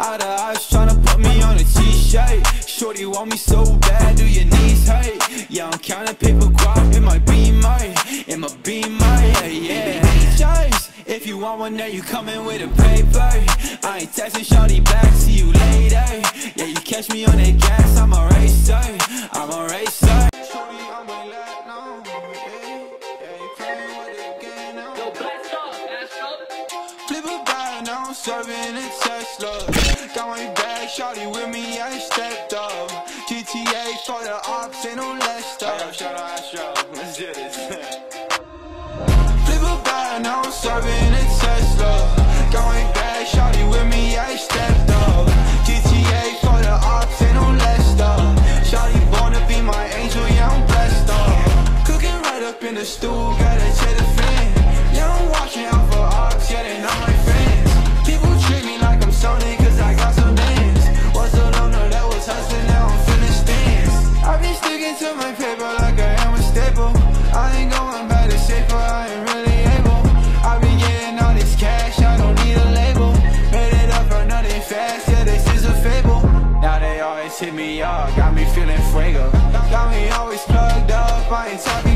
lot of eyes tryna put me on a t-shirt. Shorty want me so bad, do your knees hurt? Yeah, I'm counting paper guap in my beamer, yeah. Just if you want one, then you coming with a paper. I ain't texting shorty back, see you later. Yeah, you catch me on that gas, I'm a racer. Shorty, I'm a let no, yeah, you playing with the game now. Yo, blast up, Flip a bag, now I'm serving a Tesla. Got my bag, shorty with me, I stepped up. GTA for the ops, ain't no less stuff. Yo, shout out Astro, let's do this. Flip a bag, now I'm serving a Tesla. Got my bag, shorty with me, I stepped up. GTA for the ops, ain't no less stuff. Shorty born to be my angel, yeah, I'm blessed up. Cooking right up in the stool, gotta check the fan. Yeah, I'm watching out for ops, yeah, they not my friends. People treat me like I'm Sony, cause I got some dance. Was a loner that was hustling, now I'm feeling stance. I've been sticking to my paper like I am a staple. I ain't going back to safer, I ain't really able. I've been getting all this cash, I don't need a label. Made it up for nothing fast, yeah, this is a fable. Now they always hit me up, got me feeling fuego. Got me always plugged up, I ain't talking